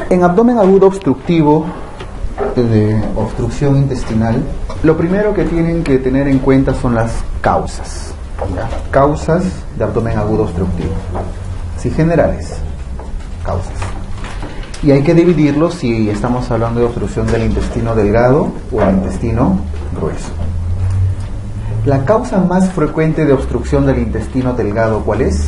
En abdomen agudo obstructivo de obstrucción intestinal, lo primero que tienen que tener en cuenta son las causas, ¿ya? Causas de abdomen agudo obstructivo, sí, generales, causas. Y hay que dividirlos si estamos hablando de obstrucción del intestino delgado o el intestino grueso. La causa más frecuente de obstrucción del intestino delgado, ¿cuál es?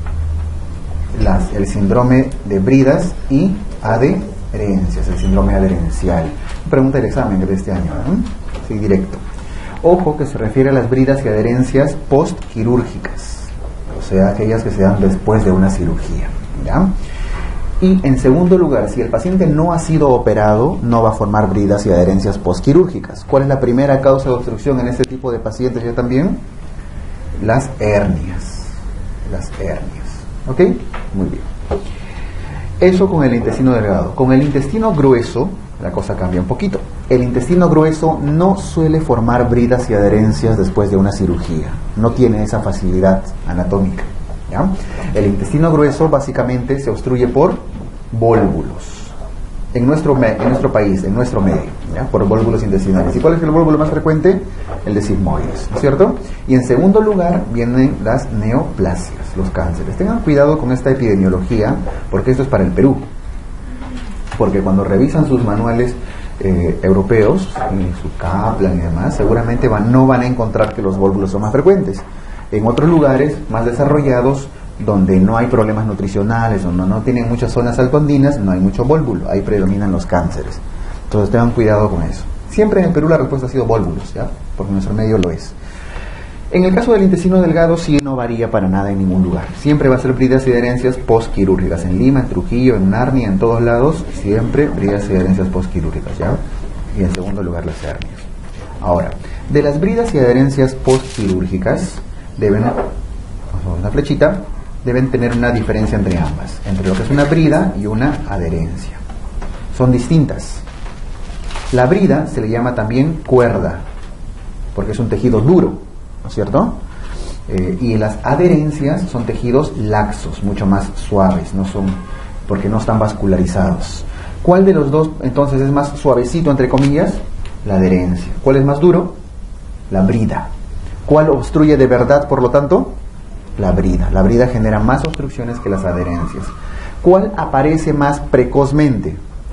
El síndrome de Bridas y adherencias, el síndrome adherencial. Pregunta del examen de este año, ¿eh? Sí, directo. Ojo que se refiere a las bridas y adherencias postquirúrgicas, o sea, aquellas que se dan después de una cirugía, ¿ya? Y en segundo lugar, si el paciente no ha sido operado, no va a formar bridas y adherencias postquirúrgicas. ¿Cuál es la primera causa de obstrucción en este tipo de pacientes ya también? Las hernias. Las hernias. ¿Ok? Muy bien. Eso con el intestino delgado. Con el intestino grueso, la cosa cambia un poquito. El intestino grueso no suele formar bridas y adherencias después de una cirugía. No tiene esa facilidad anatómica, ¿ya? El intestino grueso básicamente se obstruye por vólvulos. En nuestro país, en nuestro medio, ¿ya? Por vólvulos intestinales. ¿Y cuál es el vólvulo más frecuente? El de sigmoides, ¿no es cierto? Y en segundo lugar vienen las neoplasias, los cánceres. Tengan cuidado con esta epidemiología, porque esto es para el Perú. Porque cuando revisan sus manuales europeos, su Kaplan y demás, seguramente no van a encontrar que los vólvulos son más frecuentes. En otros lugares más desarrollados, donde no hay problemas nutricionales, o no tienen muchas zonas altoandinas, no hay mucho vólvulo, ahí predominan los cánceres. Entonces tengan cuidado con eso. Siempre en el Perú la respuesta ha sido vólvulos, ¿ya? Porque nuestro medio lo es. En el caso del intestino delgado sí no varía para nada en ningún lugar. Siempre va a ser bridas y adherencias postquirúrgicas. En Lima, en Trujillo, en Narnia, en todos lados, siempre bridas y adherencias postquirúrgicas, ¿ya? Y en segundo lugar las hernias. Ahora, de las bridas y adherencias postquirúrgicas deben, una flechita, deben tener una diferencia entre ambas, entre lo que es una brida y una adherencia. Son distintas. La brida se le llama también cuerda, porque es un tejido duro, ¿no es cierto? Y las adherencias son tejidos laxos, mucho más suaves, porque no están vascularizados. ¿Cuál de los dos entonces es más suavecito, entre comillas? La adherencia. ¿Cuál es más duro? La brida. ¿Cuál obstruye de verdad, por lo tanto? La brida. La brida genera más obstrucciones que las adherencias. ¿Cuál aparece más precozmente?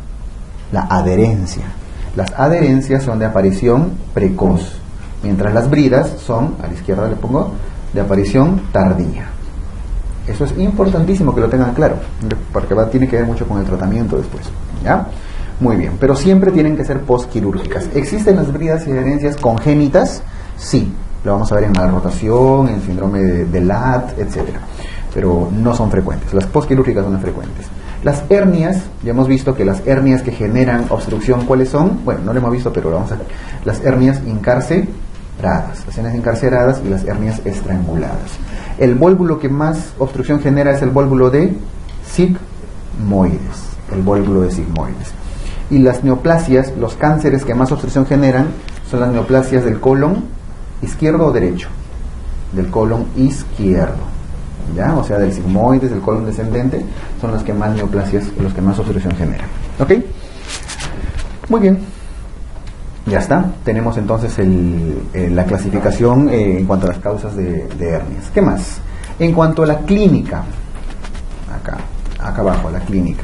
La adherencia. Las adherencias son de aparición precoz, mientras las bridas son, a la izquierda le pongo, de aparición tardía. Eso es importantísimo que lo tengan claro, porque tiene que ver mucho con el tratamiento después, ¿ya? Muy bien, pero siempre tienen que ser postquirúrgicas. ¿Existen las bridas y adherencias congénitas? Sí, lo vamos a ver en malrotación, en síndrome de Ladd, etcétera, pero no son frecuentes. Las postquirúrgicas son frecuentes. Las hernias, ya hemos visto que las hernias que generan obstrucción, ¿cuáles son? Bueno, no lo hemos visto, pero vamos a ver. Las hernias encarceradas, las hernias encarceradas y las hernias estranguladas. El vólvulo que más obstrucción genera es el vólvulo de sigmoides, el vólvulo de sigmoides. Y las neoplasias, los cánceres que más obstrucción generan, son las neoplasias del colon izquierdo o derecho, del colon izquierdo, ¿ya? O sea, del sigmoides, del colon descendente, son los que más neoplasias, los que más obstrucción generan. ¿Ok? Muy bien. Ya está. Tenemos entonces la clasificación en cuanto a las causas de hernias. ¿Qué más? En cuanto a la clínica, acá abajo, la clínica.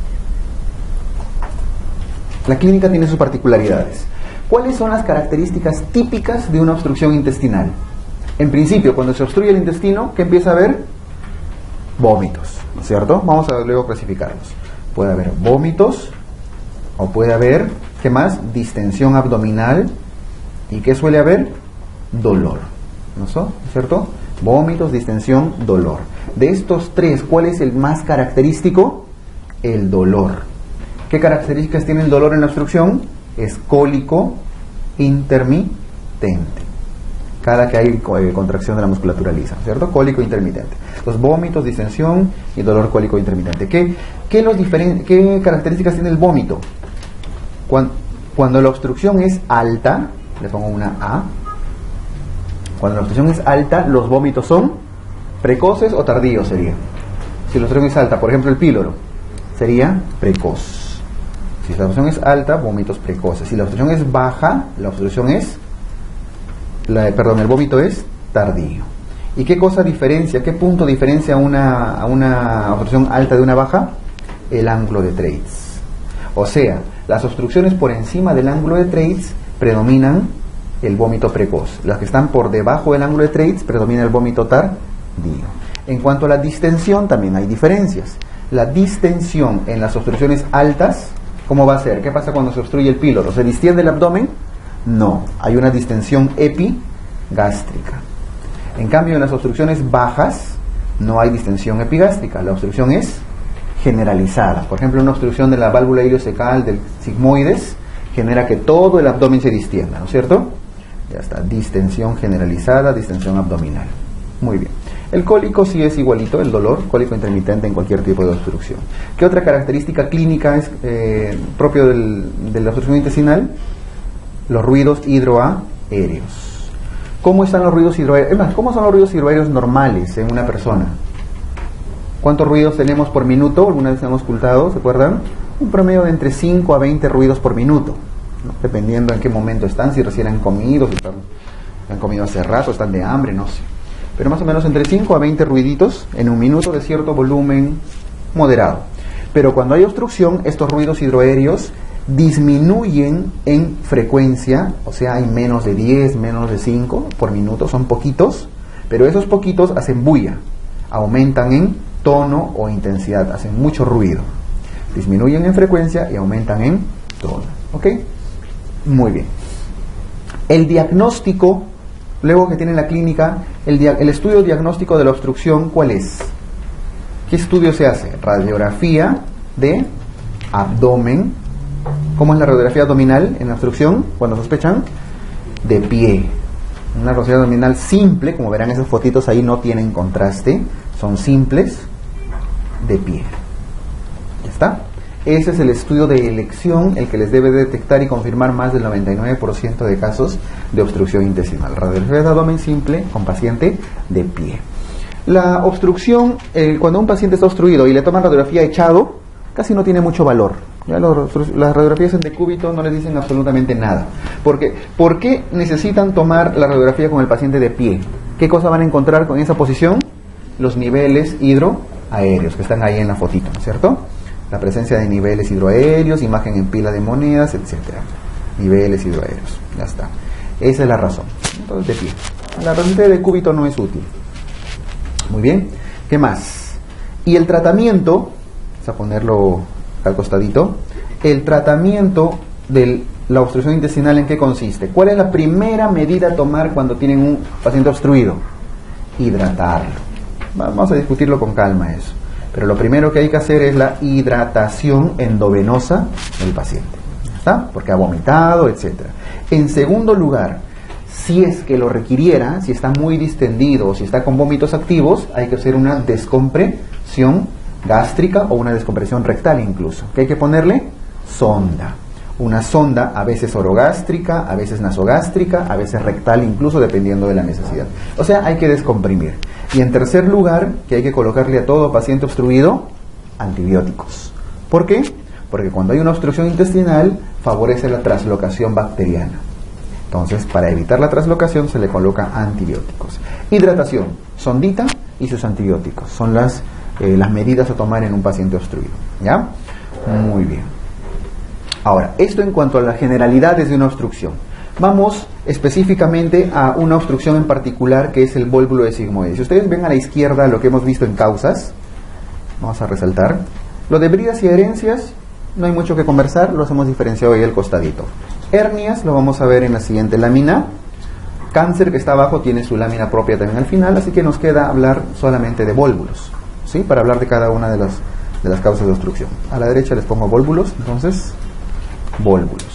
La clínica tiene sus particularidades. ¿Cuáles son las características típicas de una obstrucción intestinal? En principio, cuando se obstruye el intestino, ¿qué empieza a haber? Vómitos, ¿no es cierto? Vamos a luego clasificarlos. Puede haber vómitos, o puede haber, ¿qué más? Distensión abdominal. ¿Y qué suele haber? Dolor, ¿no es cierto? Vómitos, distensión, dolor. De estos tres, ¿cuál es el más característico? El dolor. ¿Qué características tiene el dolor en la obstrucción? Es cólico intermitente. Cada que hay contracción de la musculatura lisa, ¿cierto? Cólico intermitente. Los vómitos, distensión y dolor cólico intermitente. ¿Qué características tiene el vómito? Cuando la obstrucción es alta, le pongo una A. Cuando la obstrucción es alta, los vómitos son precoces o tardíos sería. Si la obstrucción es alta, por ejemplo el píloro, sería precoz. Si la obstrucción es alta, vómitos precoces. Si la obstrucción es baja, la obstrucción es, el vómito es tardío. ¿Y qué cosa diferencia, qué punto diferencia a una obstrucción alta de una baja? El ángulo de Treitz. O sea, las obstrucciones por encima del ángulo de Treitz predominan el vómito precoz. Las que están por debajo del ángulo de Treitz predomina el vómito tardío. En cuanto a la distensión, también hay diferencias. La distensión en las obstrucciones altas, ¿cómo va a ser? ¿Qué pasa cuando se obstruye el píloro? ¿Se distiende el abdomen? No, hay una distensión epigástrica. En cambio, en las obstrucciones bajas no hay distensión epigástrica. La obstrucción es generalizada. Por ejemplo, una obstrucción de la válvula iliocecal del sigmoides genera que todo el abdomen se distienda, ¿no es cierto? Ya está, distensión generalizada, distensión abdominal. Muy bien. El cólico sí es igualito, el dolor, cólico intermitente en cualquier tipo de obstrucción. ¿Qué otra característica clínica es propio de la obstrucción intestinal? Los ruidos hidroaéreos. ¿Cómo están los ruidos hidroaéreos? Es más, ¿cómo son los ruidos hidroaéreos normales en una persona? ¿Cuántos ruidos tenemos por minuto? ¿Alguna vez hemos ocultado? ¿Se acuerdan? Un promedio de entre 5 a 20 ruidos por minuto, ¿no? Dependiendo en qué momento están, si recién han comido, si han comido hace rato, están de hambre, no sé. Pero más o menos entre 5 a 20 ruiditos en un minuto de cierto volumen moderado. Pero cuando hay obstrucción, estos ruidos hidroaéreos disminuyen en frecuencia, o sea, hay menos de 10, menos de 5 por minuto, son poquitos, pero esos poquitos hacen bulla, aumentan en tono o intensidad, hacen mucho ruido, disminuyen en frecuencia y aumentan en tono. ¿Ok? Muy bien. El diagnóstico, luego que tiene la clínica, el estudio diagnóstico de la obstrucción, ¿cuál es? ¿Qué estudio se hace? Radiografía de abdomen. ¿Cómo es la radiografía abdominal en la obstrucción? Cuando sospechan, de pie. Una radiografía abdominal simple, como verán esas fotitos ahí no tienen contraste, son simples, de pie. ¿Ya está? Ese es el estudio de elección, el que les debe detectar y confirmar más del 99% de casos de obstrucción intestinal. Radiografía de abdomen simple con paciente de pie. La obstrucción, cuando un paciente está obstruido y le toman radiografía echado, casi no tiene mucho valor. Ya las radiografías en decúbito no les dicen absolutamente nada. ¿Por qué necesitan tomar la radiografía con el paciente de pie? ¿Qué cosa van a encontrar con esa posición? Los niveles hidroaéreos que están ahí en la fotito, ¿no es cierto? La presencia de niveles hidroaéreos, imagen en pila de monedas, etcétera. Niveles hidroaéreos, ya está. Esa es la razón. Entonces, de pie. La radiografía de decúbito no es útil. Muy bien. ¿Qué más? Y el tratamiento, vamos a ponerlo al costadito. El tratamiento de la obstrucción intestinal, ¿en qué consiste? ¿Cuál es la primera medida a tomar cuando tienen un paciente obstruido? Hidratarlo. Vamos a discutirlo con calma eso. Pero lo primero que hay que hacer es la hidratación endovenosa del paciente. ¿Está? Porque ha vomitado, etc. En segundo lugar, si es que lo requiriera, si está muy distendido o si está con vómitos activos, hay que hacer una descompresión gástrica o una descompresión rectal incluso. ¿Qué hay que ponerle? Sonda. Una sonda a veces orogástrica, a veces nasogástrica, a veces rectal incluso, dependiendo de la necesidad. O sea, hay que descomprimir. Y en tercer lugar, que hay que colocarle a todo paciente obstruido, antibióticos. ¿Por qué? Porque cuando hay una obstrucción intestinal, favorece la translocación bacteriana. Entonces, para evitar la translocación, se le coloca antibióticos. Hidratación, sondita y sus antibióticos. Son las medidas a tomar en un paciente obstruido. ¿Ya? Muy bien. Ahora, esto en cuanto a las generalidades de una obstrucción. Vamos específicamente a una obstrucción en particular, que es el vólvulo de sigmoides. Si ustedes ven a la izquierda lo que hemos visto en causas, vamos a resaltar. Lo de bridas y adherencias, no hay mucho que conversar, los hemos diferenciado ahí al costadito. Hernias, lo vamos a ver en la siguiente lámina. Cáncer, que está abajo, tiene su lámina propia también al final, así que nos queda hablar solamente de vólvulos, ¿sí? Para hablar de cada una de las causas de obstrucción. A la derecha les pongo vólvulos, entonces, vólvulos.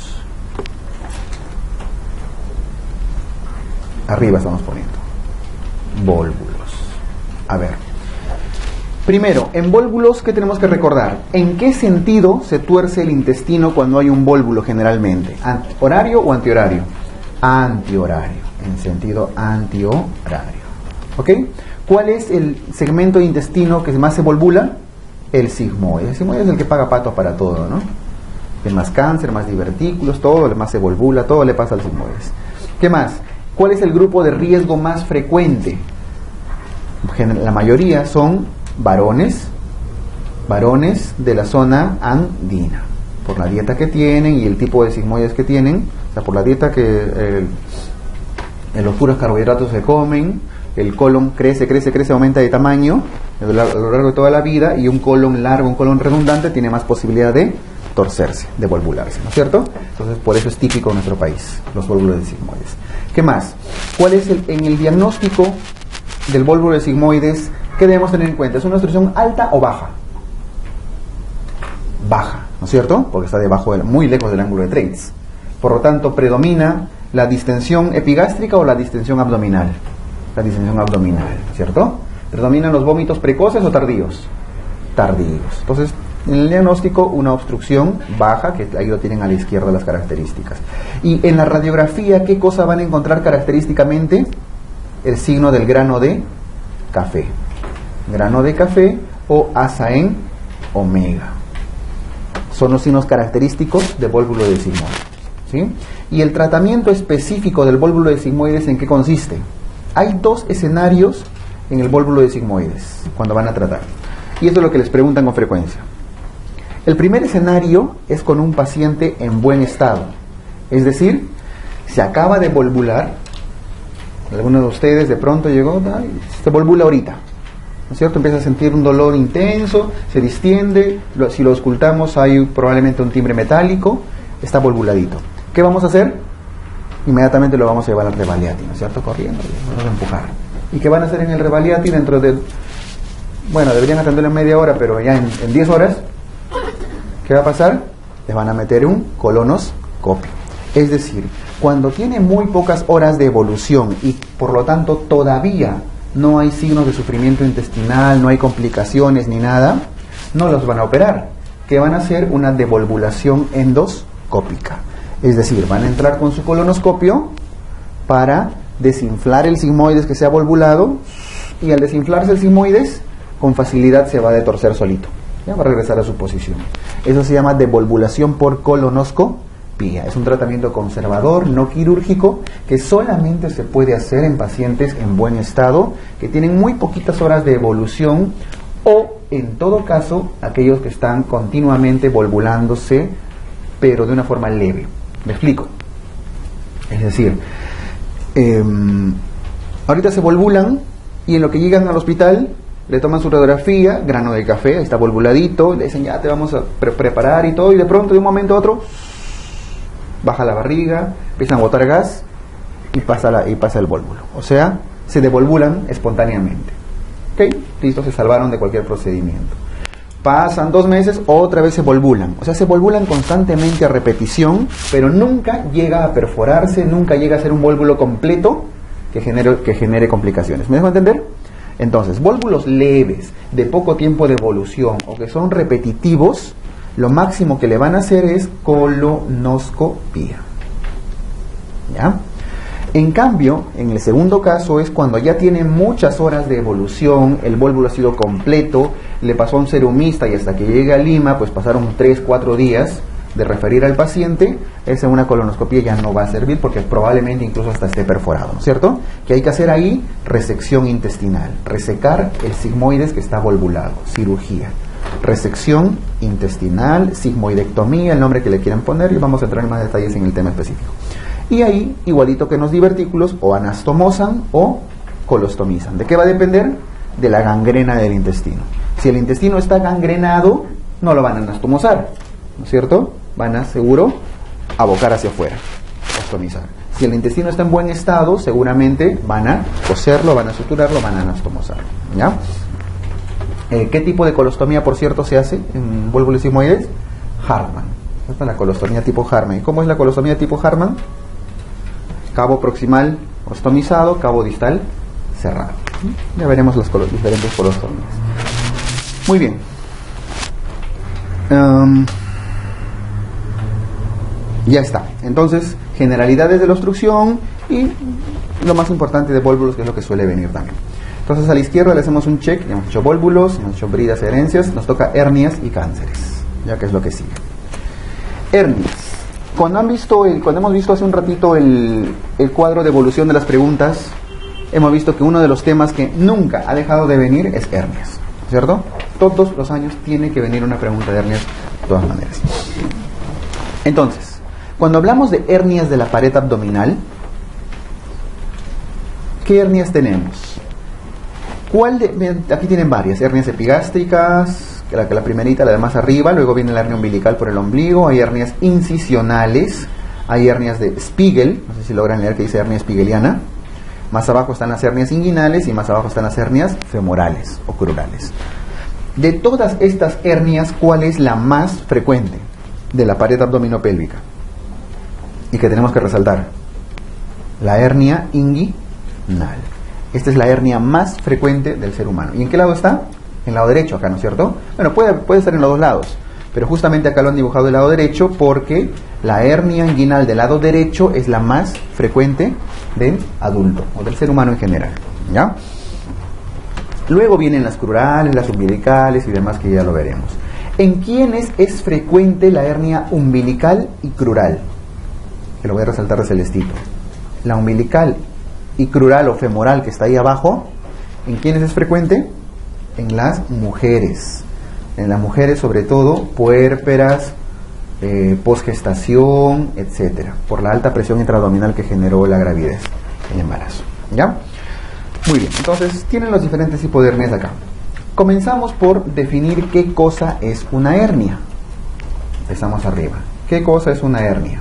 Arriba estamos poniendo vólvulos. A ver, primero, en vólvulos, ¿qué tenemos que recordar? ¿En qué sentido se tuerce el intestino cuando hay un vólvulo generalmente? ¿Horario o antihorario? Antihorario, en sentido antihorario. ¿Ok? ¿Cuál es el segmento de intestino que más se volvula? El sigmoide. El sigmoide es el que paga patos para todo, ¿no? Es más cáncer, más divertículos, todo, más se volvula, todo le pasa al sigmoides. ¿Qué más? ¿Cuál es el grupo de riesgo más frecuente? La mayoría son varones de la zona andina, por la dieta que tienen y el tipo de sigmoides que tienen, o sea, por la dieta que los puros carbohidratos se comen, el colon crece, aumenta de tamaño a lo largo de toda la vida, y un colon largo, un colon redundante tiene más posibilidad de torcerse, de volvularse, ¿no es cierto? Entonces, por eso es típico en nuestro país, los vólvulos de sigmoides. ¿Qué más? ¿Cuál es en el diagnóstico del vólvulo de sigmoides, qué debemos tener en cuenta? ¿Es una obstrucción alta o baja? Baja, ¿no es cierto? Porque está debajo, muy lejos del ángulo de Treitz. Por lo tanto, predomina la distensión epigástrica o la distensión abdominal. La distensión abdominal, ¿cierto? ¿Predominan los vómitos precoces o tardíos? Tardíos. Entonces, en el diagnóstico, una obstrucción baja, que ahí lo tienen a la izquierda las características. Y en la radiografía, ¿qué cosa van a encontrar característicamente? El signo del grano de café. Grano de café o asa en omega. Son los signos característicos del vólvulo de sigmoides, ¿sí? Y el tratamiento específico del vólvulo de sigmoides, ¿en qué consiste? Hay dos escenarios en el vólvulo de sigmoides cuando van a tratar. Y esto es lo que les preguntan con frecuencia. El primer escenario es con un paciente en buen estado. Es decir, se acaba de volvular. Alguno de ustedes de pronto llegó, se volvula ahorita, ¿no es cierto? Empieza a sentir un dolor intenso, se distiende, si lo auscultamos hay probablemente un timbre metálico, está volvuladito. ¿Qué vamos a hacer? Inmediatamente lo vamos a llevar al Revaliati, ¿no es cierto? Corriendo, vamos a empujar. ¿Y qué van a hacer en el Revaliati dentro de... Bueno, deberían atenderlo en media hora, pero ya en 10 horas, ¿qué va a pasar? Les van a meter un colonoscopio. Es decir, cuando tiene muy pocas horas de evolución y por lo tanto todavía no hay signos de sufrimiento intestinal, no hay complicaciones ni nada, no los van a operar. ¿Qué van a hacer? Una devolvulación endoscópica. Es decir, van a entrar con su colonoscopio para desinflar el sigmoides que se ha volvulado, y al desinflarse el sigmoides, con facilidad se va a detorcer solito. Ya va a regresar a su posición. Eso se llama devolvulación por colonoscopía. Es un tratamiento conservador, no quirúrgico, que solamente se puede hacer en pacientes en buen estado, que tienen muy poquitas horas de evolución, o en todo caso, aquellos que están continuamente volvulándose, pero de una forma leve. Me explico. Es decir, ahorita se volvulan y en lo que llegan al hospital le toman su radiografía, grano de café, está volvuladito, le dicen ya te vamos a preparar y todo, y de pronto de un momento a otro baja la barriga, empiezan a botar gas y pasa el vólvulo. O sea, se devolvulan espontáneamente. ¿Ok? Listo, se salvaron de cualquier procedimiento. Pasan 2 meses, otra vez se volvulan. O sea, se volvulan constantemente a repetición, pero nunca llega a perforarse, nunca llega a ser un vólvulo completo que genere complicaciones. ¿Me dejo entender? Entonces, vólvulos leves, de poco tiempo de evolución o que son repetitivos, lo máximo que le van a hacer es colonoscopía. ¿Ya? En cambio, en el segundo caso es cuando ya tiene muchas horas de evolución, el vólvulo ha sido completo, le pasó a un serumista y hasta que llegue a Lima, pues pasaron 3-4 días de referir al paciente, esa una colonoscopia ya no va a servir porque probablemente incluso hasta esté perforado, ¿no es cierto? Que hay que hacer ahí resección intestinal, resecar el sigmoides que está volvulado, cirugía. Resección intestinal, sigmoidectomía, el nombre que le quieran poner, y vamos a entrar en más detalles en el tema específico. Y ahí, igualito que en los divertículos, o anastomosan o colostomizan. ¿De qué va a depender? De la gangrena del intestino. Si el intestino está gangrenado, no lo van a anastomosar, ¿no es cierto? Van a, seguro, abocar hacia afuera, ostomizar. Si el intestino está en buen estado, seguramente van a coserlo, van a suturarlo, van a anastomosar. ¿Ya? ¿Qué tipo de colostomía, por cierto, se hace en vólvulos sigmoides? Hartmann. Esta es la colostomía tipo Hartmann. ¿Y cómo es la colostomía tipo Hartmann? Cabo proximal ostomizado, cabo distal cerrado. Ya veremos las diferentes colostomías. Muy bien. Ya está. Entonces, generalidades de la obstrucción y lo más importante de vólvulos, que es lo que suele venir también. Entonces a la izquierda le hacemos un check, ya hemos hecho vólvulos, hemos hecho bridas y herencias, nos toca hernias y cánceres, ya que es lo que sigue. Hernias. Cuando hemos visto hace un ratito el cuadro de evolución de las preguntas, hemos visto que uno de los temas que nunca ha dejado de venir es hernias, ¿cierto? Todos los años tiene que venir una pregunta de hernias de todas maneras. Entonces, cuando hablamos de hernias de la pared abdominal, ¿qué hernias tenemos? Aquí tienen varias, hernias epigástricas, la primerita, la de más arriba, luego viene la hernia umbilical por el ombligo, hay hernias incisionales, hay hernias de Spiegel, no sé si logran leer que dice hernia spigeliana, más abajo están las hernias inguinales y más abajo están las hernias femorales o crurales. De todas estas hernias, ¿cuál es la más frecuente de la pared abdominopélvica? Y que tenemos que resaltar, la hernia inguinal. Esta es la hernia más frecuente del ser humano. ¿Y en qué lado está? En el lado derecho acá, ¿no es cierto? Bueno, puede estar en los dos lados, pero justamente acá lo han dibujado del lado derecho porque la hernia inguinal del lado derecho es la más frecuente del adulto o del ser humano en general, ¿ya? Luego vienen las crurales, las umbilicales y demás que ya lo veremos. ¿En quiénes es frecuente la hernia umbilical y crural? Que lo voy a resaltar de celestito. La umbilical y crural o femoral que está ahí abajo, ¿en quiénes es frecuente? En las mujeres. En las mujeres, sobre todo, puérperas, posgestación, etcétera, por la alta presión intraabdominal que generó la gravidez, el embarazo. ¿Ya? Muy bien, entonces tienen los diferentes tipos de hernias acá. Comenzamos por definir qué cosa es una hernia. Empezamos arriba. ¿Qué cosa es una hernia?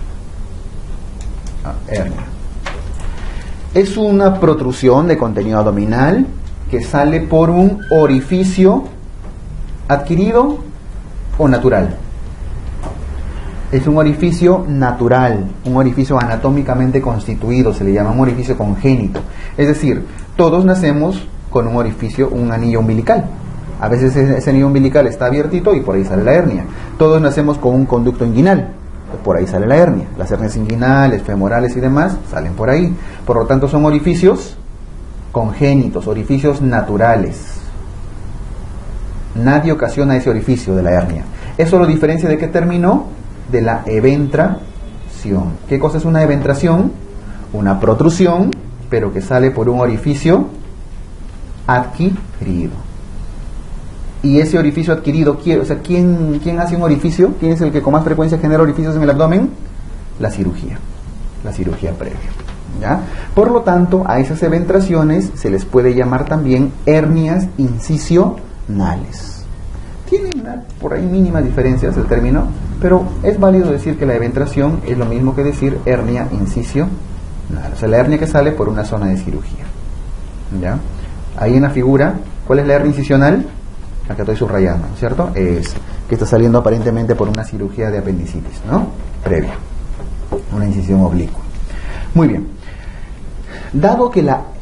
Hernia. Es una protrusión de contenido abdominal que sale por un orificio adquirido o natural. Es un orificio natural, un orificio anatómicamente constituido, se le llama un orificio congénito. Es decir, todos nacemos con un orificio, un anillo umbilical. A veces ese anillo umbilical está abiertito y por ahí sale la hernia. Todos nacemos con un conducto inguinal, por ahí sale la hernia. Las hernias inguinales, femorales y demás salen por ahí. Por lo tanto, son orificios congénitos, orificios naturales. Nadie ocasiona ese orificio de la hernia. Eso lo diferencia de qué término, de la eventración. ¿Qué cosa es una eventración? Una protrusión, pero que sale por un orificio adquirido. Y ese orificio adquirido, o sea, ¿quién hace un orificio? ¿Quién es el que con más frecuencia genera orificios en el abdomen? La cirugía previa. ¿Ya? Por lo tanto, a esas eventraciones se les puede llamar también hernias incisionales. Tienen por ahí mínimas diferencias el término, pero es válido decir que la eventración es lo mismo que decir hernia incisional. O sea, la hernia que sale por una zona de cirugía. ¿Ya? Ahí en la figura, ¿cuál es la hernia incisional? La que estoy subrayando, ¿cierto? Es que está saliendo aparentemente por una cirugía de apendicitis, ¿no? Previa. Una incisión oblicua. Muy bien. Dado que la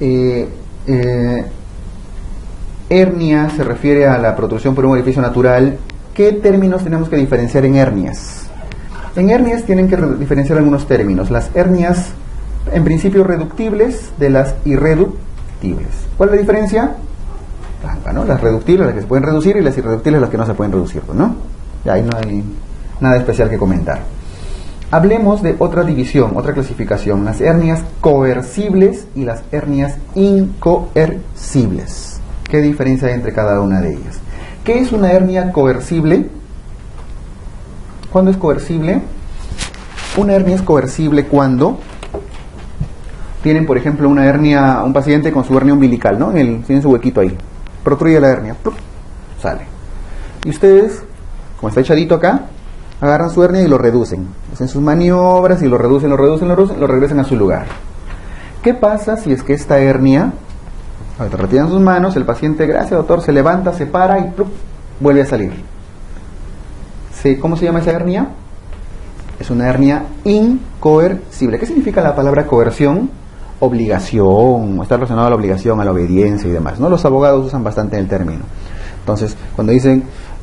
hernia se refiere a la protrusión por un orificio natural, ¿qué términos tenemos que diferenciar en hernias? En hernias tienen que diferenciar algunos términos. Las hernias, en principio, reductibles de las irreductibles. ¿Cuál es la diferencia? Blanca, ¿no? Las reductibles, las que se pueden reducir, y las irreductibles, las que no se pueden reducir, ¿no? Y ahí no hay nada especial que comentar. Hablemos de otra división, otra clasificación, las hernias coercibles y las hernias incoercibles. ¿Qué diferencia hay entre cada una de ellas? ¿Qué es una hernia coercible? ¿Cuándo es coercible? Una hernia es coercible cuando tienen, por ejemplo, una hernia, un paciente con su hernia umbilical, ¿no? Tienen su huequito ahí, protruye la hernia, ¡plup! Sale. Y ustedes, como está echadito acá, agarran su hernia y lo reducen. Hacen sus maniobras y lo reducen, lo regresan a su lugar. ¿Qué pasa si es que esta hernia, ahorita retiran sus manos, el paciente, gracias doctor, se levanta, se para y ¡plup! Vuelve a salir? ¿Cómo se llama esa hernia? Es una hernia incoercible. ¿Qué significa la palabra coerción? Obligación, está relacionado a la obligación, a la obediencia y demás, ¿no? Los abogados usan bastante el término. Entonces, cuando dicen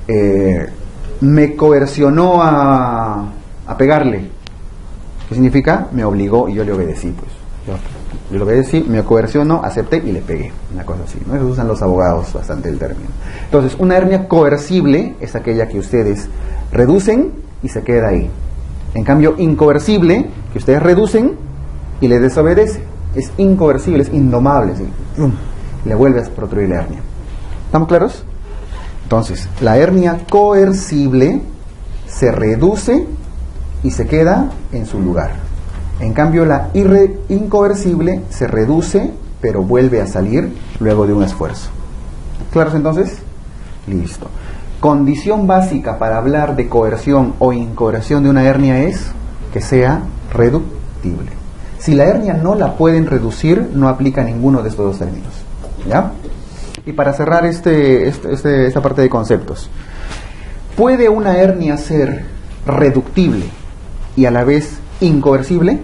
me coercionó a pegarle, ¿qué significa? Me obligó y yo le obedecí, pues. Yo lo voy a decir, me coerciono, acepté y le pegué. Una cosa así, ¿no? Eso usan los abogados bastante el término. Entonces, una hernia coercible es aquella que ustedes reducen y se queda ahí. En cambio, incoercible, que ustedes reducen y le desobedece. Es incoercible, es indomable. ¿Sí? Le vuelve a protruir la hernia. ¿Estamos claros? Entonces, la hernia coercible se reduce y se queda en su lugar. En cambio, la incoercible se reduce, pero vuelve a salir luego de un esfuerzo. ¿Claros entonces? Listo. Condición básica para hablar de coerción o incoerción de una hernia es que sea reductible. Si la hernia no la pueden reducir, no aplica ninguno de estos dos términos. ¿Ya? Y para cerrar esta parte de conceptos, ¿puede una hernia ser reductible y a la vez incoercible?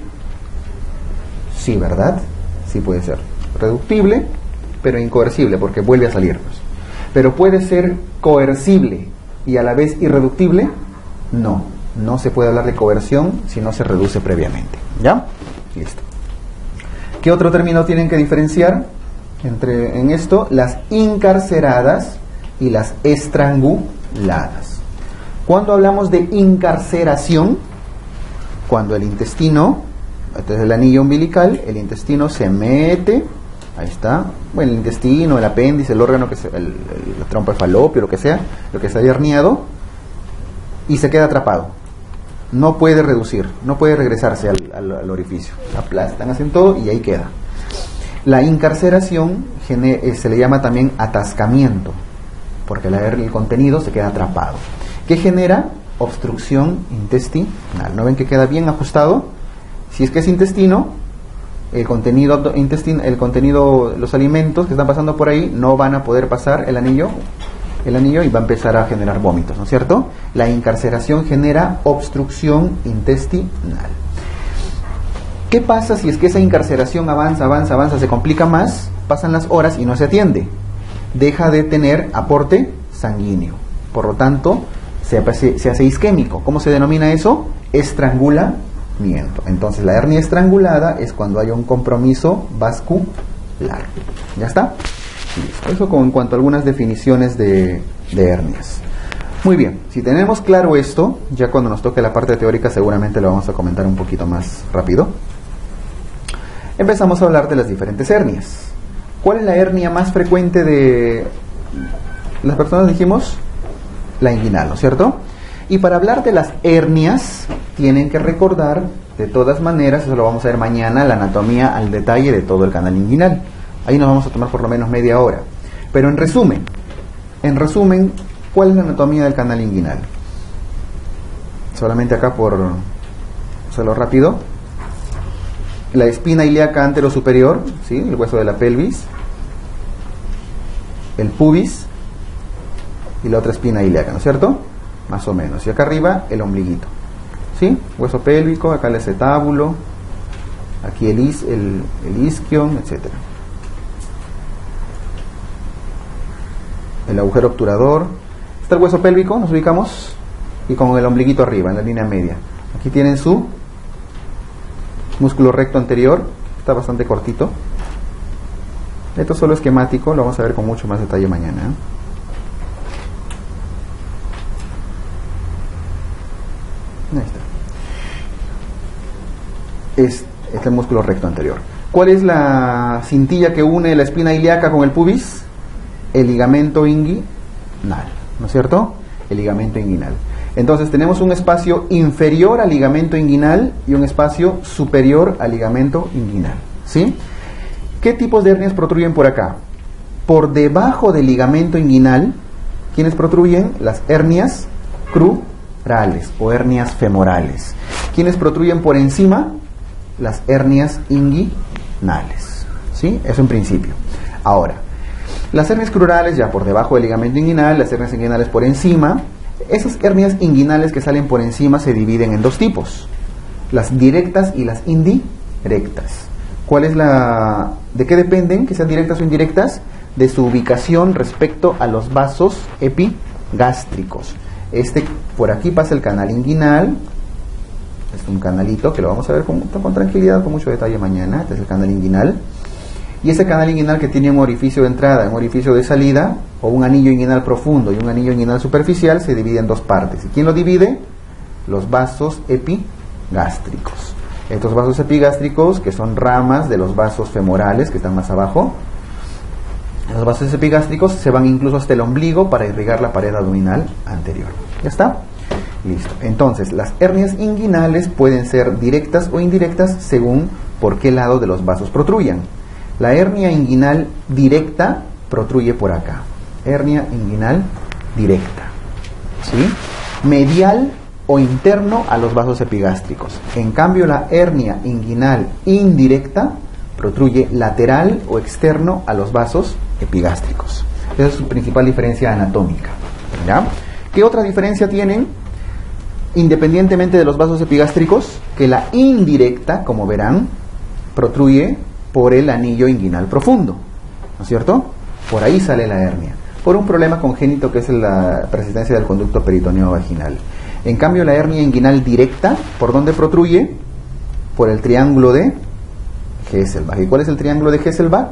Sí, ¿verdad? Sí puede ser reductible, pero incoercible, porque vuelve a salirnos. Pero ¿puede ser coercible y a la vez irreductible? No, no se puede hablar de coerción si no se reduce previamente. ¿Ya? Listo. ¿Qué otro término tienen que diferenciar en esto? Las incarceradas y las estranguladas. Cuando hablamos de incarceración, cuando el intestino, este es el anillo umbilical, el intestino se mete, ahí está, bueno, el intestino, el apéndice, el órgano, la trompa de falopio, lo que sea, lo que se haya herniado, y se queda atrapado. No puede reducir, no puede regresarse al orificio. Aplastan, hacen todo y ahí queda. La incarceración se le llama también atascamiento, porque el contenido se queda atrapado. ¿Qué genera? Obstrucción intestinal. ¿No ven que queda bien ajustado? Si es que es intestino, el contenido, los alimentos que están pasando por ahí no van a poder pasar el anillo y va a empezar a generar vómitos, ¿no es cierto? La incarceración genera obstrucción intestinal. ¿Qué pasa si es que esa incarceración avanza, se complica más, pasan las horas y no se atiende? Deja de tener aporte sanguíneo. Por lo tanto, se hace isquémico. ¿Cómo se denomina eso? Estrangulamiento. Entonces, la hernia estrangulada es cuando hay un compromiso vascular. ¿Ya está? Eso en cuanto a algunas definiciones de hernias. Muy bien, si tenemos claro esto, ya cuando nos toque la parte teórica seguramente lo vamos a comentar un poquito más rápido. Empezamos a hablar de las diferentes hernias. ¿Cuál es la hernia más frecuente de las personas? Dijimos la inguinal, ¿no es cierto? Y para hablar de las hernias tienen que recordar de todas maneras, eso lo vamos a ver mañana, la anatomía al detalle de todo el canal inguinal. Ahí nos vamos a tomar por lo menos media hora. Pero en resumen, ¿cuál es la anatomía del canal inguinal? Solamente acá por hacerlo rápido. La espina ilíaca anterosuperior, ¿sí? El hueso de la pelvis, el pubis y la otra espina ilíaca, ¿no es cierto? Más o menos. Y acá arriba el ombliguito, ¿sí? Hueso pélvico, acá el acetábulo, aquí el isquion, etcétera. El agujero obturador. Está el hueso pélvico, nos ubicamos, y con el ombliguito arriba, en la línea media. Aquí tienen su músculo recto anterior, está bastante cortito. Esto es solo esquemático, lo vamos a ver con mucho más detalle mañana. Ahí está. Este es el músculo recto anterior. ¿Cuál es la cintilla que une la espina ilíaca con el pubis? El ligamento inguinal, ¿no es cierto? El ligamento inguinal. Entonces tenemos un espacio inferior al ligamento inguinal y un espacio superior al ligamento inguinal, ¿sí? ¿Qué tipos de hernias protruyen por acá? Por debajo del ligamento inguinal, ¿quiénes protruyen? Las hernias crurales o hernias femorales. ¿Quiénes protruyen por encima? Las hernias inguinales, ¿sí? Eso en principio. Ahora, las hernias crurales ya por debajo del ligamento inguinal, las hernias inguinales por encima. Esas hernias inguinales que salen por encima se dividen en dos tipos, las directas y las indirectas. ¿De qué dependen que sean directas o indirectas? De su ubicación respecto a los vasos epigástricos. Por aquí pasa el canal inguinal, es un canalito que lo vamos a ver con tranquilidad, con mucho detalle mañana. Este es el canal inguinal. Y ese canal inguinal que tiene un orificio de entrada, un orificio de salida, o un anillo inguinal profundo y un anillo inguinal superficial, se divide en dos partes. ¿Y quién lo divide? Los vasos epigástricos. Estos vasos epigástricos, que son ramas de los vasos femorales, que están más abajo, los vasos epigástricos se van incluso hasta el ombligo para irrigar la pared abdominal anterior. ¿Ya está? Listo. Entonces, las hernias inguinales pueden ser directas o indirectas según por qué lado de los vasos protruyan. La hernia inguinal directa protruye por acá. Hernia inguinal directa. ¿Sí? Medial o interno a los vasos epigástricos. En cambio, la hernia inguinal indirecta protruye lateral o externo a los vasos epigástricos. Esa es su principal diferencia anatómica. ¿Ya? ¿Qué otra diferencia tienen? Independientemente de los vasos epigástricos, que la indirecta, como verán, protruye por el anillo inguinal profundo, ¿no es cierto? Por ahí sale la hernia, por un problema congénito que es la persistencia del conducto peritoneo vaginal. En cambio, la hernia inguinal directa, ¿por dónde protruye? Por el triángulo de Hesselbach. ¿Y cuál es el triángulo de Hesselbach?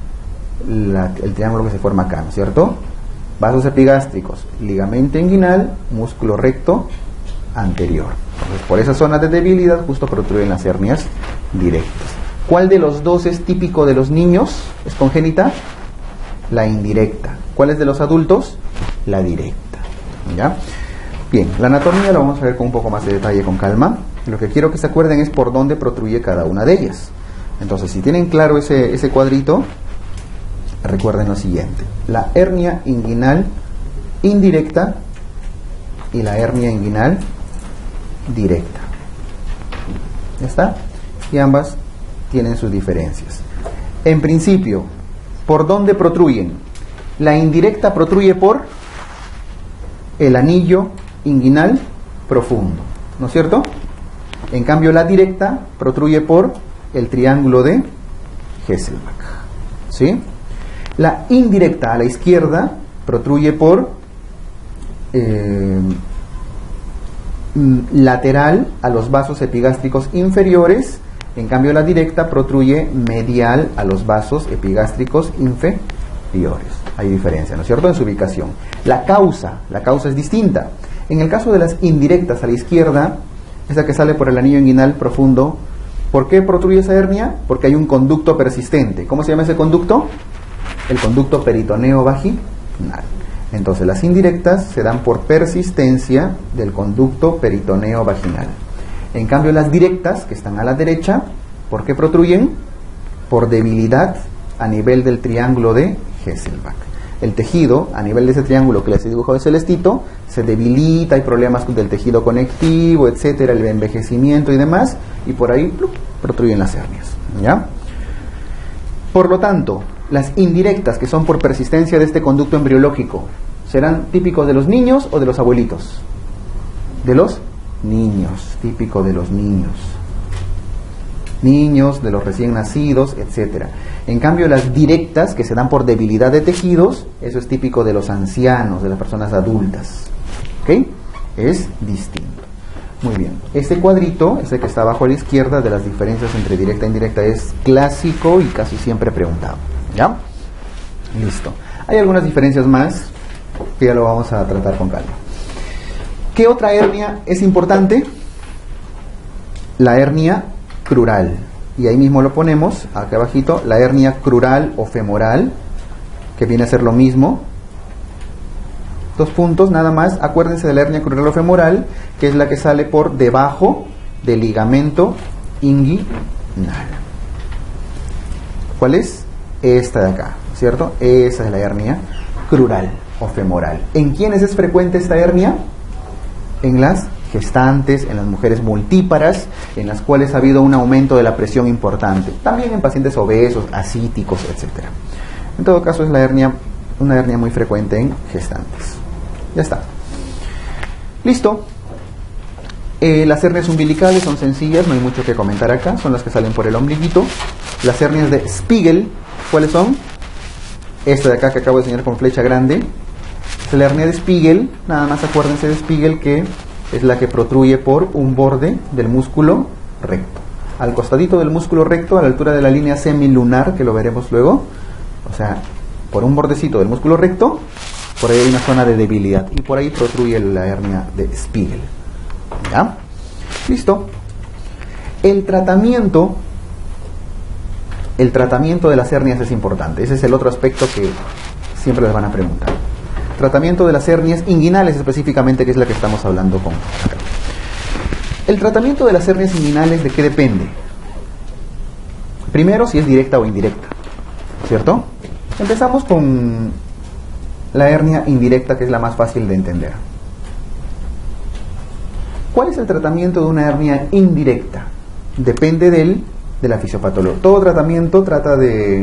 El triángulo que se forma acá, ¿no es cierto? Vasos epigástricos, ligamento inguinal, músculo recto anterior. Entonces, por esa zona de debilidad justo protruyen las hernias directas. ¿Cuál de los dos es típico de los niños? ¿Es congénita? La indirecta. ¿Cuál es de los adultos? La directa. ¿Ya? Bien, la anatomía la vamos a ver con un poco más de detalle, con calma. Lo que quiero que se acuerden es por dónde protruye cada una de ellas. Entonces, si tienen claro ese cuadrito, recuerden lo siguiente. La hernia inguinal indirecta y la hernia inguinal directa. ¿Ya está? Y ambas tienen sus diferencias. En principio, ¿por dónde protruyen? La indirecta protruye por el anillo inguinal profundo, ¿no es cierto? En cambio, la directa protruye por el triángulo de Hesselbach. ¿Sí? La indirecta a la izquierda protruye por lateral a los vasos epigástricos inferiores. En cambio, la directa protruye medial a los vasos epigástricos inferiores. Hay diferencia, ¿no es cierto?, en su ubicación. La causa es distinta. En el caso de las indirectas a la izquierda, esa que sale por el anillo inguinal profundo, ¿por qué protruye esa hernia? Porque hay un conducto persistente. ¿Cómo se llama ese conducto? El conducto peritoneo vaginal. Entonces, las indirectas se dan por persistencia del conducto peritoneo vaginal. En cambio, las directas, que están a la derecha, ¿por qué protruyen? Por debilidad a nivel del triángulo de Hesselbach. El tejido, a nivel de ese triángulo que les he dibujado de celestito, se debilita, hay problemas del tejido conectivo, etcétera, el envejecimiento y demás, y por ahí protruyen las hernias. ¿Ya? Por lo tanto, las indirectas, que son por persistencia de este conducto embriológico, ¿serán típicos de los niños o de los abuelitos? De los niños, típico de los niños, de los recién nacidos, etcétera. En cambio, las directas, que se dan por debilidad de tejidos, eso es típico de los ancianos, de las personas adultas. ¿Ok? Es distinto. Muy bien. Este cuadrito, ese que está abajo a la izquierda, de las diferencias entre directa e indirecta, es clásico y casi siempre preguntado. ¿Ya? Listo. Hay algunas diferencias más que ya lo vamos a tratar con calma. ¿Qué otra hernia es importante? La hernia crural. Y ahí mismo lo ponemos, acá abajito, la hernia crural o femoral, que viene a ser lo mismo. 2 puntos, nada más. Acuérdense de la hernia crural o femoral, que es la que sale por debajo del ligamento inguinal. ¿Cuál es? Esta de acá, ¿cierto? Esa es la hernia crural o femoral. ¿En quiénes es frecuente esta hernia? En las gestantes, en las mujeres multíparas, en las cuales ha habido un aumento de la presión importante. También en pacientes obesos, ascíticos, etc. En todo caso, es una hernia muy frecuente en gestantes. Ya está. Listo. Las hernias umbilicales son sencillas, no hay mucho que comentar acá, son las que salen por el ombliguito. Las hernias de Spiegel, ¿cuáles son? Esta de acá que acabo de enseñar con flecha grande. Es la hernia de Spiegel, nada más acuérdense de Spiegel que es la que protruye por un borde del músculo recto. Al costadito del músculo recto, a la altura de la línea semilunar, que lo veremos luego, o sea, por un bordecito del músculo recto, por ahí hay una zona de debilidad y por ahí protruye la hernia de Spiegel. ¿Ya? Listo. El tratamiento de las hernias es importante. Ese es el otro aspecto que siempre les van a preguntar. Tratamiento de las hernias inguinales específicamente, que es la que estamos hablando con acá. El tratamiento de las hernias inguinales, ¿de qué depende? Primero, si es directa o indirecta, ¿cierto? Empezamos con la hernia indirecta, que es la más fácil de entender. ¿Cuál es el tratamiento de una hernia indirecta? Depende de la fisiopatología. Todo tratamiento trata de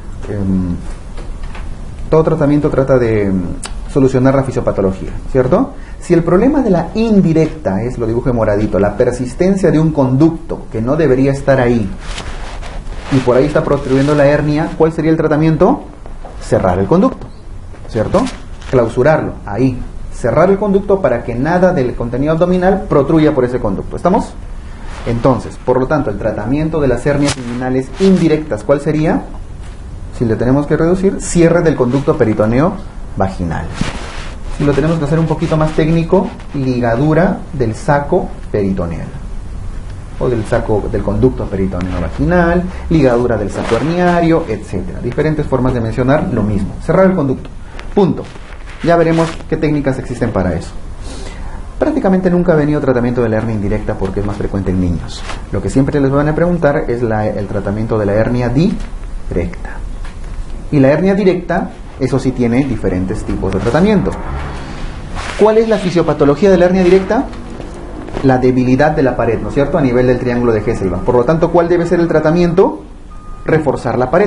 solucionar la fisiopatología, ¿cierto? Si el problema de la indirecta es, lo dibujo en moradito, la persistencia de un conducto que no debería estar ahí y por ahí está protruyendo la hernia, ¿cuál sería el tratamiento? Cerrar el conducto, ¿cierto? Clausurarlo, ahí. Cerrar el conducto para que nada del contenido abdominal protruya por ese conducto. ¿Estamos? Entonces, por lo tanto, el tratamiento de las hernias inguinales indirectas, ¿cuál sería? Si le tenemos que reducir, cierre del conducto peritoneo vaginal. Si lo tenemos que hacer un poquito más técnico, ligadura del saco peritoneal o del conducto peritoneo vaginal, ligadura del saco herniario, etcétera. Diferentes formas de mencionar lo mismo. Cerrar el conducto. Punto. Ya veremos qué técnicas existen para eso. Prácticamente nunca ha venido tratamiento de la hernia indirecta porque es más frecuente en niños. Lo que siempre les van a preguntar es el tratamiento de la hernia directa. Y la hernia directa, eso sí tiene diferentes tipos de tratamiento. ¿Cuál es la fisiopatología de la hernia directa? La debilidad de la pared, ¿no es cierto? A nivel del triángulo de Hesselbach. Por lo tanto, ¿cuál debe ser el tratamiento? Reforzar la pared.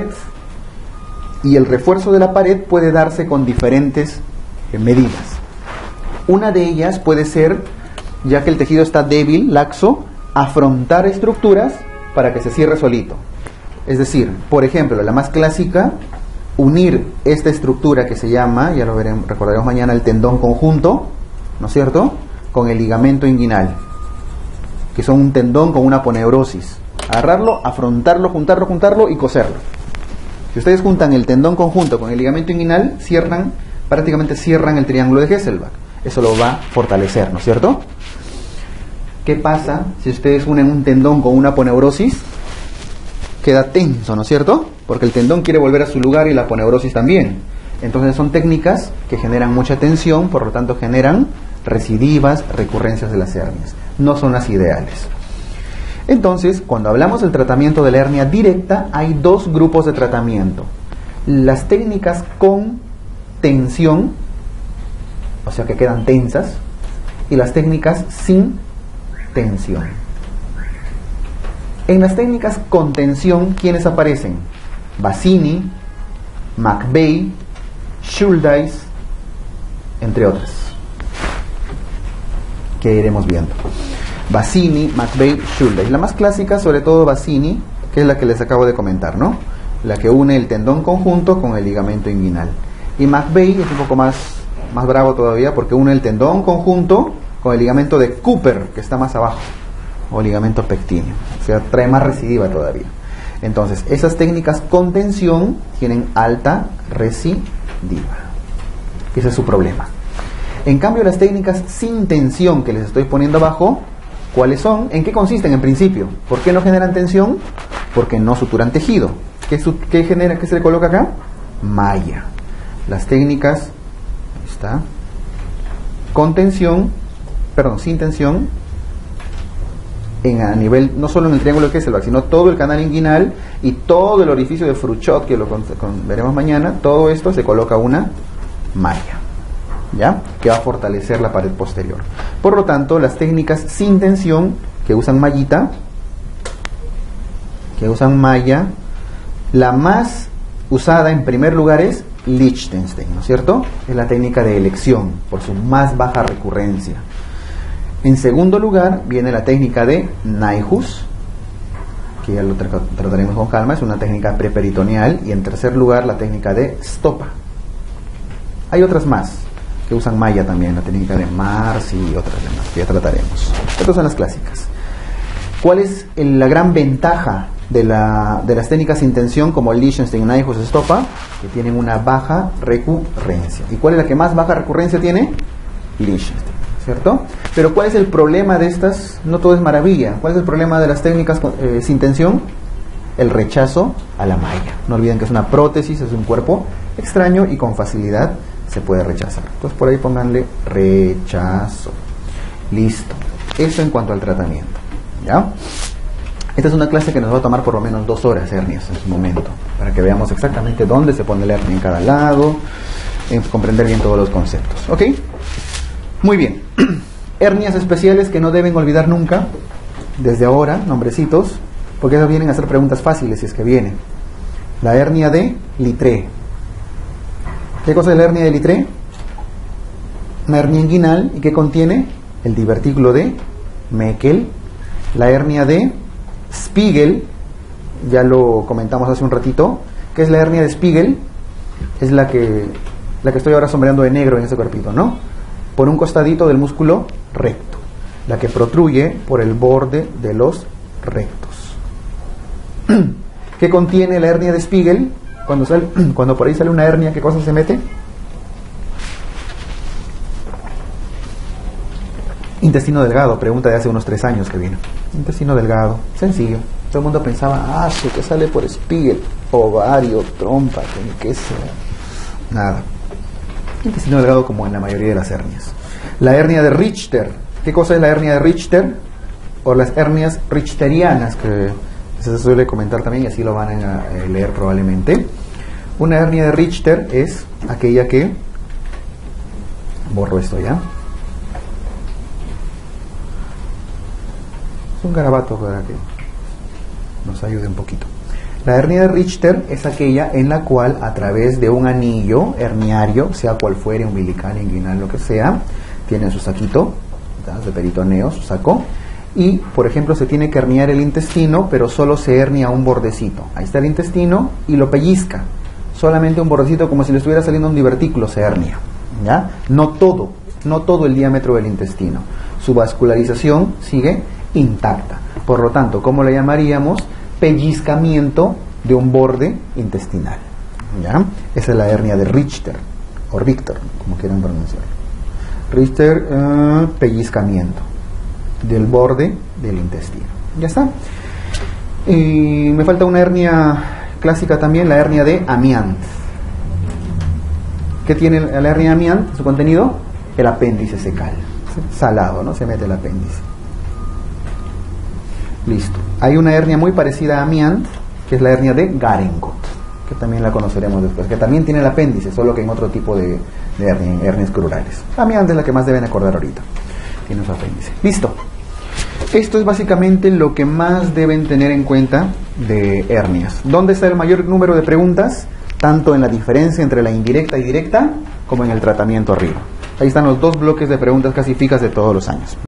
Y el refuerzo de la pared puede darse con diferentes medidas. Una de ellas puede ser, ya que el tejido está débil, laxo, afrontar estructuras para que se cierre solito. Es decir, por ejemplo, la más clásica, unir esta estructura que se llama, ya lo veremos, recordaremos mañana, el tendón conjunto, ¿no es cierto?, con el ligamento inguinal, que son un tendón con una aponeurosis. Agarrarlo, afrontarlo, juntarlo y coserlo. Si ustedes juntan el tendón conjunto con el ligamento inguinal, prácticamente cierran el triángulo de Hesselbach. Eso lo va a fortalecer, ¿no es cierto? ¿Qué pasa si ustedes unen un tendón con una aponeurosis? Queda tenso, ¿no es cierto? Porque el tendón quiere volver a su lugar y la aponeurosis también. Entonces son técnicas que generan mucha tensión, por lo tanto generan recidivas, recurrencias de las hernias. No son las ideales. Entonces, cuando hablamos del tratamiento de la hernia directa, hay dos grupos de tratamiento. Las técnicas con tensión, o sea que quedan tensas, y las técnicas sin tensión. En las técnicas con tensión, ¿quiénes aparecen? Bassini, McVeigh, Schuldeis, entre otras, que iremos viendo. Bassini, McVeigh, Schuldeis. La más clásica, sobre todo Bassini, que es la que les acabo de comentar, ¿no? La que une el tendón conjunto con el ligamento inguinal. Y McVeigh es un poco más bravo todavía porque une el tendón conjunto con el ligamento de Cooper, que está más abajo, o ligamento pectíneo. O sea, trae más recidiva todavía. Entonces, esas técnicas con tensión tienen alta recidiva. Ese es su problema. En cambio, las técnicas sin tensión que les estoy poniendo abajo, ¿cuáles son? ¿En qué consisten en principio? ¿Por qué no generan tensión? Porque no suturan tejido. ¿Qué se le coloca acá? Malla. Las técnicas con tensión, sin tensión, a nivel, no solo en el triángulo de Hesselbach, sino todo el canal inguinal y todo el orificio de Fruchot, que lo veremos mañana, todo esto se coloca una malla, ¿ya? Que va a fortalecer la pared posterior. Por lo tanto, las técnicas sin tensión, que usan malla, la más usada en primer lugar es Liechtenstein, ¿no es cierto? Es la técnica de elección, por su más baja recurrencia. En segundo lugar viene la técnica de Nyhus, que ya lo trataremos con calma, es una técnica preperitoneal. Y en tercer lugar la técnica de Stopa. Hay otras más, que usan Maya también, la técnica de Mars y otras demás, que ya trataremos. Estas son las clásicas. ¿Cuál es la gran ventaja de las técnicas sin tensión como Lichtenstein, Nyhuys, Stoppa? Que tienen una baja recurrencia. ¿Y cuál es la que más baja recurrencia tiene? Lichtenstein, ¿cierto? Pero ¿cuál es el problema de estas? No todo es maravilla. ¿Cuál es el problema de las técnicas sin tensión? El rechazo a la malla. No olviden que es una prótesis, es un cuerpo extraño y con facilidad se puede rechazar. Entonces por ahí pónganle rechazo. Listo. Eso en cuanto al tratamiento. ¿Ya? Esta es una clase que nos va a tomar por lo menos 2 horas, hernias, en su momento, para que veamos exactamente dónde se pone la hernia en cada lado, comprender bien todos los conceptos. ¿Ok? Muy bien. Hernias especiales que no deben olvidar nunca, desde ahora, nombrecitos, porque esas vienen a ser preguntas fáciles si es que vienen. La hernia de Littré. ¿Qué cosa es la hernia de Littré? Una hernia inguinal y que contiene el divertículo de Meckel. La hernia de Spiegel, ya lo comentamos hace un ratito. ¿Qué es la hernia de Spiegel? Es la que estoy ahora sombreando de negro en ese cuerpito, ¿no? Por un costadito del músculo recto, la que protruye por el borde de los rectos. ¿Qué contiene la hernia de Spiegel? Cuando por ahí sale una hernia, ¿qué cosa se mete? Intestino delgado, pregunta de hace unos 3 años que vino. Intestino delgado, sencillo. Todo el mundo pensaba, ¿qué sale por Spiegel? Ovario, trompa, ¿qué sea? Nada. Intestino delgado como en la mayoría de las hernias. La hernia de Richter. ¿Qué cosa es la hernia de Richter? O las hernias richterianas, que se suele comentar también y así lo van a leer probablemente. Una hernia de Richter es aquella que... Borro esto ya. Es un garabato para que nos ayude un poquito. La hernia de Richter es aquella en la cual a través de un anillo herniario, sea cual fuere, umbilical, inguinal, lo que sea, tiene su saquito, ¿verdad?, de peritoneo, su saco, y por ejemplo se tiene que herniar el intestino, pero solo se hernia un bordecito. Ahí está el intestino y lo pellizca, solamente un bordecito, como si le estuviera saliendo un divertículo, se hernia, ¿ya? No todo el diámetro del intestino. Su vascularización sigue intacta. Por lo tanto, ¿cómo le llamaríamos? Pellizcamiento de un borde intestinal, ¿ya? Esa es la hernia de Richter o Richter, como quieran pronunciarlo. Richter, pellizcamiento del borde del intestino. Ya está. Y me falta una hernia clásica también, la hernia de Amiant. ¿Qué tiene la hernia de Amiant? Su contenido, el apéndice secal, salado, ¿no? Se mete el apéndice. Listo. Hay una hernia muy parecida a Amiant, que es la hernia de Garengot, que también la conoceremos después, que también tiene el apéndice, solo que en otro tipo de hernias crurales. Amiant es la que más deben acordar ahorita. Tiene su apéndice. Listo. Esto es básicamente lo que más deben tener en cuenta de hernias. ¿Dónde está el mayor número de preguntas? Tanto en la diferencia entre la indirecta y directa, como en el tratamiento arriba. Ahí están los 2 bloques de preguntas casi fijas de todos los años.